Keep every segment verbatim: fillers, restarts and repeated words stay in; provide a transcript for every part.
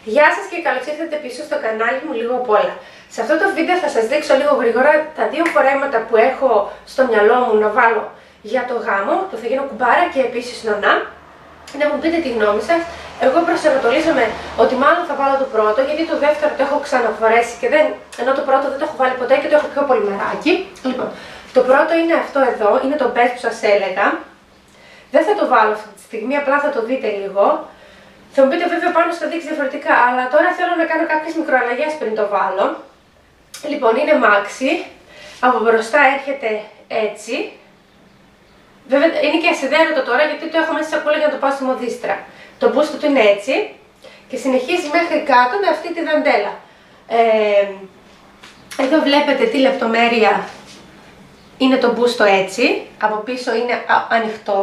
Γεια σας και καλώς ήρθατε πίσω στο κανάλι μου Λίγο απ' όλα. Σε αυτό το βίντεο θα σας δείξω λίγο γρήγορα τα δύο φορέματα που έχω στο μυαλό μου να βάλω για το γάμο, που θα γίνω κουμπάρα και επίσης νονά. Να μου πείτε τη γνώμη σας. Εγώ προσανατολίζομαι ότι μάλλον θα βάλω το πρώτο, γιατί το δεύτερο το έχω ξαναφορέσει και δεν, ενώ το πρώτο δεν το έχω βάλει ποτέ και το έχω πιο πολυμεράκι. Λοιπόν, το πρώτο είναι αυτό εδώ, είναι το μπες που σας έλεγα. Δεν θα το βάλω αυτή τη στιγμή, απλά θα το δείτε λίγο. Θα μου πείτε βέβαια πάνω θα δείξει διαφορετικά, αλλά τώρα θέλω να κάνω κάποιες μικροαλλαγές πριν το βάλω. Λοιπόν, είναι μάξι, από μπροστά έρχεται έτσι. Βέβαια είναι και ασυδέρωτο τώρα γιατί το έχω μέσα στη σακούλα για να το πάω στη μοδίστρα. Το μπούστο του είναι έτσι και συνεχίζει μέχρι κάτω με αυτή τη δαντέλα. Ε, εδώ βλέπετε τι λεπτομέρεια είναι το μπούστο έτσι, από πίσω είναι ανοιχτό.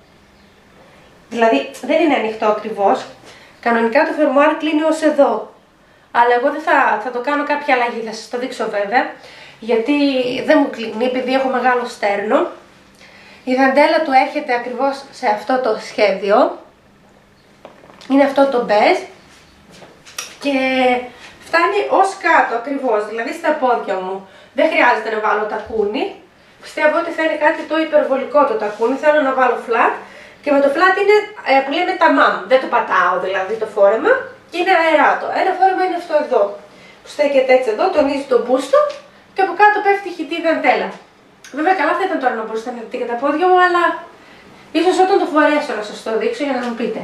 Δηλαδή δεν είναι ανοιχτό ακριβώς. Κανονικά το φερμουάρ κλείνει ως εδώ. Αλλά εγώ δεν θα, θα το κάνω κάποια αλλαγή, θα σας το δείξω βέβαια. Γιατί δεν μου κλείνει, επειδή έχω μεγάλο στέρνο. Η δαντέλα του έρχεται ακριβώς σε αυτό το σχέδιο. Είναι αυτό το μπέζ. Και φτάνει ως κάτω ακριβώς, δηλαδή στα πόδια μου. Δεν χρειάζεται να βάλω τακούνι. Πιστεύω ότι θα είναι κάτι το υπερβολικό το τακούνι, θέλω να βάλω flat. Και με το flat είναι ε, που λέμε τα μαμ, δεν το πατάω δηλαδή το φόρεμα και είναι αεράτο. Ένα φόρεμα είναι αυτό εδώ, που στέκεται έτσι εδώ, τονίζει το μπούστο και από κάτω πέφτει χυτή δαντέλα. Βέβαια καλά θα ήταν τώρα να μπορούσα να δείτε και τα πόδια μου, αλλά ίσως όταν το φορέσω να σας το δείξω για να μου πείτε.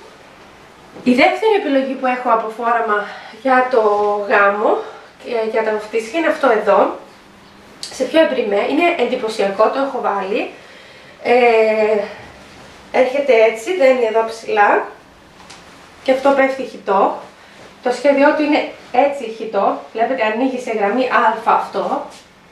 Η δεύτερη επιλογή που έχω από φόρεμα για το γάμο και για τα βαφτίσια είναι αυτό εδώ, σε πιο εμπριμέ, είναι εντυπωσιακό, το έχω βάλει. Ε, Έρχεται έτσι, δεν είναι εδώ ψηλά και αυτό πέφτει χυτό. Το σχέδιό του είναι έτσι χυτό, βλέπετε ανοίγει σε γραμμή α αυτό.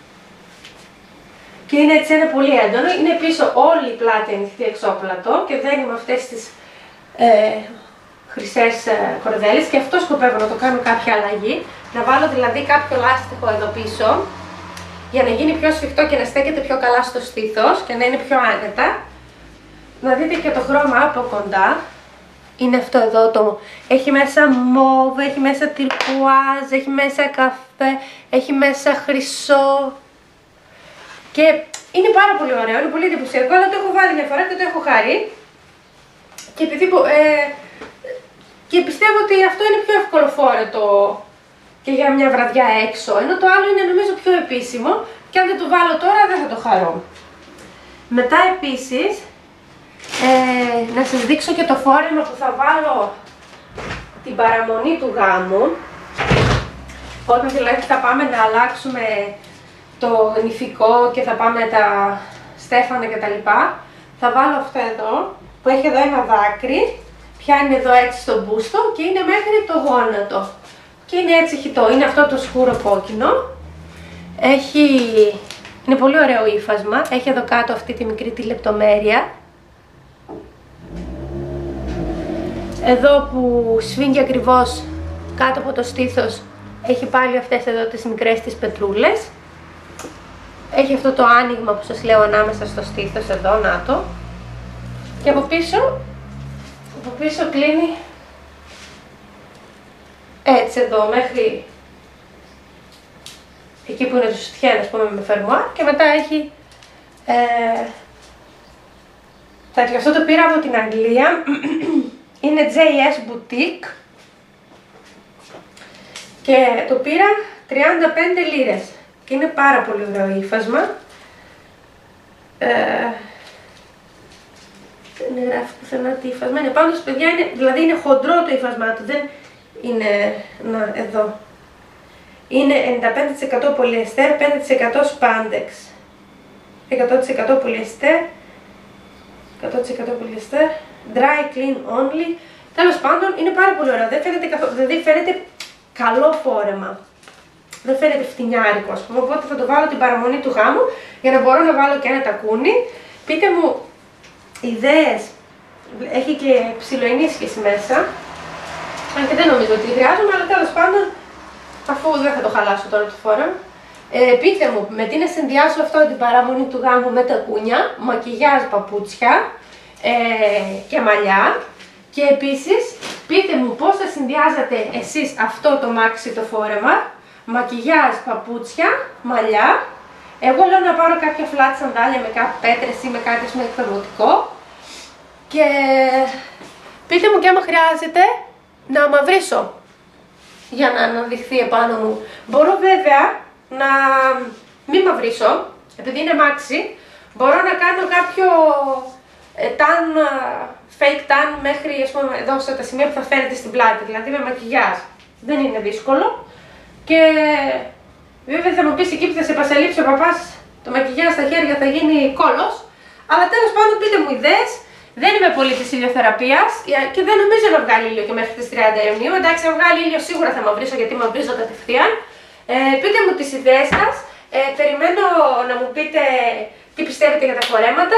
Και είναι έτσι ένα πολύ έντονο, είναι πίσω όλη η πλάτη ανοιχτή εξώπλατο και δένει με αυτές τις ε, χρυσές ε, κορδέλες και αυτό σκοπεύω να το κάνω κάποια αλλαγή. Να βάλω δηλαδή κάποιο λάστιχο εδώ πίσω για να γίνει πιο σφιχτό και να στέκεται πιο καλά στο στήθος και να είναι πιο άνετα. Να δείτε και το χρώμα από κοντά. Είναι αυτό εδώ το... Έχει μέσα μόβ, έχει μέσα τυρκουάζ, έχει μέσα καφέ, έχει μέσα χρυσό. Και είναι πάρα πολύ ωραίο, είναι πολύ εντυπωσιακό, αλλά το έχω βάλει μια φορά και το έχω χαρεί. Και επειδή... Ε, και πιστεύω ότι αυτό είναι πιο εύκολο φόρετο και για μια βραδιά έξω. Ενώ το άλλο είναι νομίζω πιο επίσημο και αν δεν το βάλω τώρα δεν θα το χαρώ. Μετά επίσης... Ε, να σας δείξω και το φόρεμα που θα βάλω την παραμονή του γάμου. Όταν δηλαδή θα πάμε να αλλάξουμε το νηφικό και θα πάμε τα στέφανα και τα λοιπά, θα βάλω αυτό εδώ που έχει εδώ ένα δάκρυ, πιάνει εδώ έτσι στο μπούστο και είναι μέχρι το γόνατο και είναι έτσι χυτό, είναι αυτό το σκούρο κόκκινο. Έχει... είναι πολύ ωραίο ύφασμα, έχει εδώ κάτω αυτή τη μικρή τη λεπτομέρεια. Εδώ που σφίγγει ακριβώς κάτω από το στήθος έχει πάλι αυτές εδώ τις μικρές τις πετρούλες. Έχει αυτό το άνοιγμα που σας λέω ανάμεσα στο στήθος εδώ, να το. Και από πίσω, από πίσω κλείνει έτσι εδώ μέχρι εκεί που είναι το σουτιέν, ας πούμε, με φερμουάρ και μετά έχει ε, τέτοιο. Αυτό το πήρα από την Αγγλία. Είναι τζέι ες Boutique και το πήρα τριάντα πέντε λίρες και είναι πάρα πολύ ωραίο ύφασμα. Ε, δεν γράφει πουθενά τι ύφασμα είναι, πάντως παιδιά είναι, δηλαδή είναι χοντρό το ύφασμά του, δεν είναι, να εδώ. Είναι ενενήντα πέντε τοις εκατό πολυεστέρ, πέντε τοις εκατό spandex, εκατό τοις εκατό πολυεστέρ, εκατό τοις εκατό πολυεστέρ, dry clean only. Τέλος πάντων είναι πάρα πολύ ωραίο, δεν φαίνεται καθόλου, δηλαδή φαίνεται καλό φόρεμα. Δεν φαίνεται φτηνιάρικο, ας πούμε, οπότε θα το βάλω την παραμονή του γάμου για να μπορώ να βάλω και ένα τακούνι. Πείτε μου ιδέες, έχει και ψιλοενίσχυση μέσα, αν και δεν νομίζω ότι χρειάζομαι, αλλά τέλος πάντων, αφού δεν θα το χαλάσω τώρα το φόρεμα. Ε, πείτε μου με τι να συνδυάσω αυτό την παραμονή του γάμου με τακούνια, μακιγιάζ, παπούτσια ε, και μαλλιά. Και επίσης πείτε μου πώς θα συνδυάζατε εσείς αυτό το μάξι το φόρεμα, μακιγιάζ, παπούτσια, μαλλιά. Εγώ λέω να πάρω κάποια flat σαντάλια με κάποιες πέτρες ή με κάτι με εκπαιδευτικό. Και πείτε μου και άμα χρειάζεται να μαυρίσω για να αναδειχθεί επάνω μου. Μπορώ βέβαια να μην μαυρίσω, επειδή είναι μάξι, μπορώ να κάνω κάποιο ε, tan, fake tan μέχρι, ας πούμε, εδώ στα σημεία που θα φαίνεται στην πλάτη, δηλαδή με μακιγιάζ. Δεν είναι δύσκολο. Και βέβαια θα μου πεις εκεί που θα σε πασαλείψει ο παπάς το μακιγιάζ στα χέρια θα γίνει κόλος. Αλλά τέλος πάντων πείτε μου ιδέες. Δεν είμαι πολύ της ηλιοθεραπείας και δεν νομίζω να βγάλει ήλιο και μέχρι τις τριάντα Ιουνίου. Εντάξει, αν βγάλει ήλιο σίγουρα θα μαυρίσω γιατί μαυρίζω κατευθείαν. Ε, πείτε μου τις ιδέες σας. Ε, περιμένω να μου πείτε τι πιστεύετε για τα φορέματα.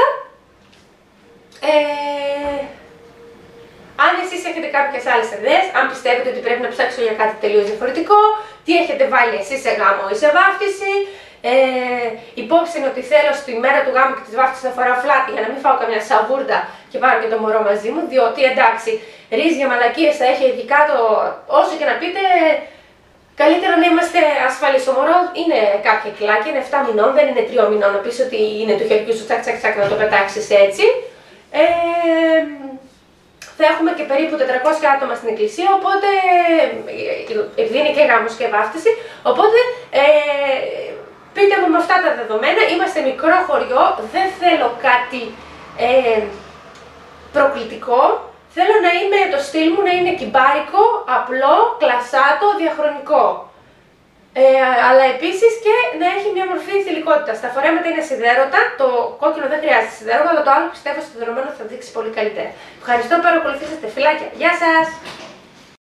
Ε, αν εσείς έχετε κάποιες άλλες ιδέες, αν πιστεύετε ότι πρέπει να ψάξω για κάτι τελείως διαφορετικό, τι έχετε βάλει εσείς σε γάμο ή σε βάφτιση. Ε, υπόψη είναι ότι θέλω στη μέρα του γάμου και της βάφτισης να φοράω φλάτη για να μην φάω καμιά σαβούρδα και πάρω και το μωρό μαζί μου, διότι εντάξει, ρύζια μαλακίες θα έχει εκεί κάτω, όσο και να πείτε, καλύτερα να είμαστε ασφαλείς. Το μωρό είναι κάποια κιλάκια, είναι επτά μηνών, δεν είναι τρία μηνών, να πεις ότι είναι του χεριού σου τσακ τσακ τσακ να το πετάξεις έτσι. Ε, θα έχουμε και περίπου τετρακόσια άτομα στην εκκλησία, οπότε, επειδή είναι και γάμος και βάφτιση, οπότε ε, πείτε μου με αυτά τα δεδομένα, είμαστε μικρό χωριό, δεν θέλω κάτι ε, προκλητικό, θέλω να είμαι, το στυλ μου να είναι κυμπάρικο, απλό, κλασάτο, διαχρονικό. Ε, αλλά επίσης και να έχει μια μορφή θηλυκότητας. Τα φορέματα είναι σιδέρωτα, το κόκκινο δεν χρειάζεται σιδέρωτα, αλλά το άλλο πιστεύω σιδερωμένο θα δείξει πολύ καλύτερα. Ευχαριστώ που παρακολουθήσατε, φιλάκια, γεια σας!